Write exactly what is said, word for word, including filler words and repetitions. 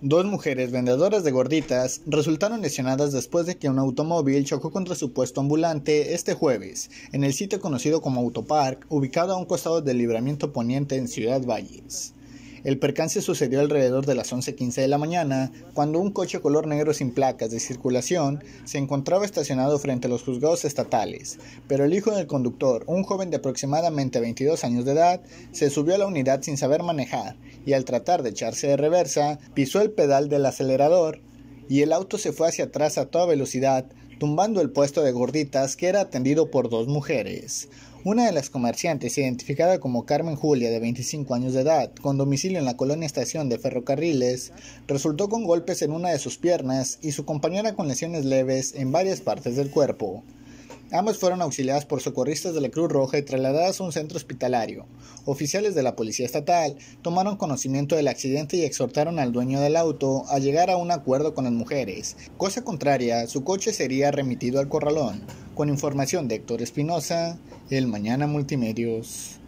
Dos mujeres vendedoras de gorditas resultaron lesionadas después de que un automóvil chocó contra su puesto ambulante este jueves, en el sitio conocido como Autopark, ubicado a un costado del Libramiento Poniente en Ciudad Valles. El percance sucedió alrededor de las once quince de la mañana, cuando un coche color negro sin placas de circulación se encontraba estacionado frente a los juzgados estatales, pero el hijo del conductor, un joven de aproximadamente veintidós años de edad, se subió a la unidad sin saber manejar y al tratar de echarse de reversa, pisó el pedal del acelerador y el auto se fue hacia atrás a toda velocidad, tumbando el puesto de gorditas que era atendido por dos mujeres. Una de las comerciantes, identificada como Carmen Julia, de veinticinco años de edad, con domicilio en la colonia Estación de Ferrocarriles, resultó con golpes en una de sus piernas y su compañera con lesiones leves en varias partes del cuerpo. Ambas fueron auxiliadas por socorristas de la Cruz Roja y trasladadas a un centro hospitalario. Oficiales de la Policía Estatal tomaron conocimiento del accidente y exhortaron al dueño del auto a llegar a un acuerdo con las mujeres. Cosa contraria, su coche sería remitido al corralón. Con información de Héctor Espinosa, El Mañana Multimedios.